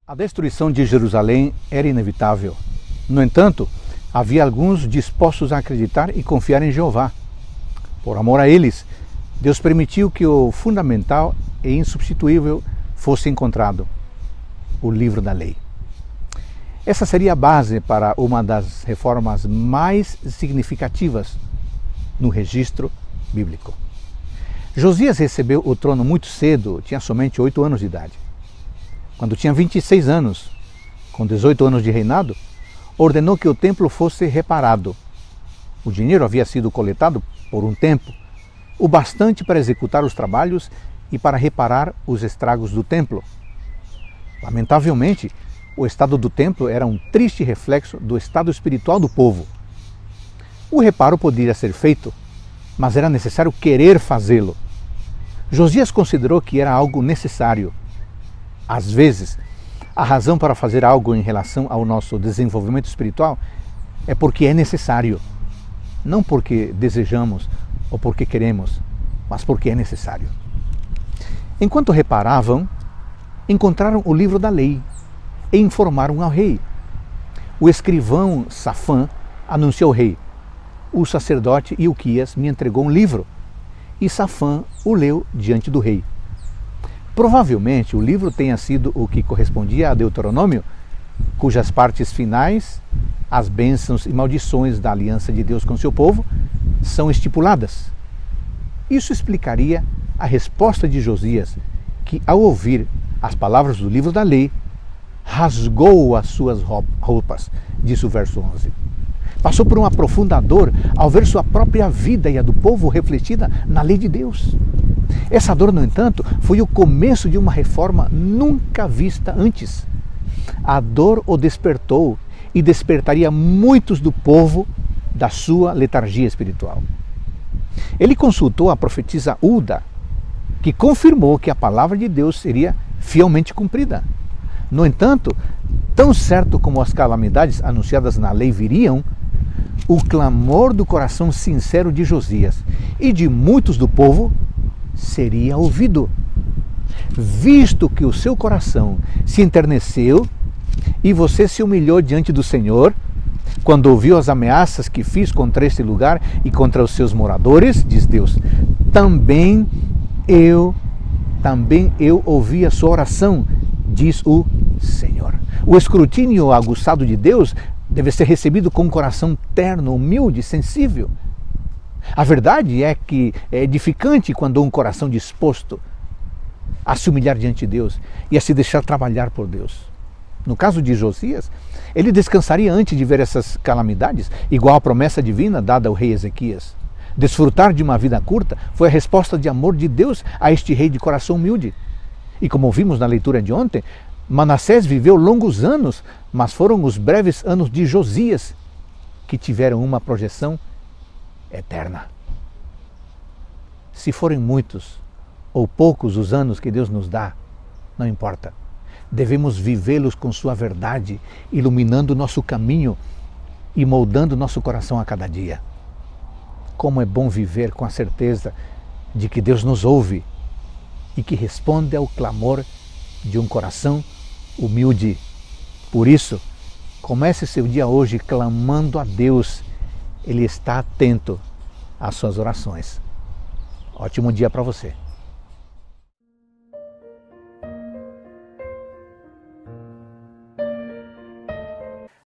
A destruição de Jerusalém era inevitável. No entanto, havia alguns dispostos a acreditar e confiar em Jeová. Por amor a eles, Deus permitiu que o fundamental e insubstituível fosse encontrado: o livro da lei. Essa seria a base para uma das reformas mais significativas no registro bíblico. Josias recebeu o trono muito cedo, tinha somente 8 anos de idade. Quando tinha 26 anos, com 18 anos de reinado, ordenou que o templo fosse reparado. O dinheiro havia sido coletado por um tempo, o bastante para executar os trabalhos e para reparar os estragos do templo. Lamentavelmente, o estado do templo era um triste reflexo do estado espiritual do povo. O reparo poderia ser feito, mas era necessário querer fazê-lo. Josias considerou que era algo necessário. Às vezes, a razão para fazer algo em relação ao nosso desenvolvimento espiritual é porque é necessário. Não porque desejamos ou porque queremos, mas porque é necessário. Enquanto reparavam, encontraram o livro da lei e informaram ao rei. O escrivão Safã anunciou ao rei: o sacerdote Ilquias me entregou um livro. E Safã o leu diante do rei. Provavelmente o livro tenha sido o que correspondia a Deuteronômio, cujas partes finais, as bênçãos e maldições da aliança de Deus com seu povo, são estipuladas. Isso explicaria a resposta de Josias, que ao ouvir as palavras do livro da lei, rasgou as suas roupas, diz o verso 11. Passou por uma profunda dor ao ver sua própria vida e a do povo refletida na lei de Deus. Essa dor, no entanto, foi o começo de uma reforma nunca vista antes. A dor o despertou e despertaria muitos do povo da sua letargia espiritual. Ele consultou a profetisa Hulda, que confirmou que a palavra de Deus seria fielmente cumprida. No entanto, tão certo como as calamidades anunciadas na lei viriam, o clamor do coração sincero de Josias e de muitos do povo seria ouvido. Visto que o seu coração se enterneceu e você se humilhou diante do Senhor, quando ouviu as ameaças que fiz contra este lugar e contra os seus moradores, diz Deus, também eu ouvi a sua oração, diz o Senhor. O escrutínio aguçado de Deus deve ser recebido com um coração terno, humilde, sensível. A verdade é que é edificante quando um coração disposto a se humilhar diante de Deus e a se deixar trabalhar por Deus. No caso de Josias, ele descansaria antes de ver essas calamidades, igual à promessa divina dada ao rei Ezequias. Desfrutar de uma vida curta foi a resposta de amor de Deus a este rei de coração humilde. E como vimos na leitura de ontem, Manassés viveu longos anos, mas foram os breves anos de Josias que tiveram uma projeção eterna. Se forem muitos ou poucos os anos que Deus nos dá, não importa. Devemos vivê-los com sua verdade, iluminando nosso caminho e moldando nosso coração a cada dia. Como é bom viver com a certeza de que Deus nos ouve e que responde ao clamor de um coração humilde. Por isso, comece seu dia hoje clamando a Deus. Ele está atento às suas orações. Ótimo dia para você.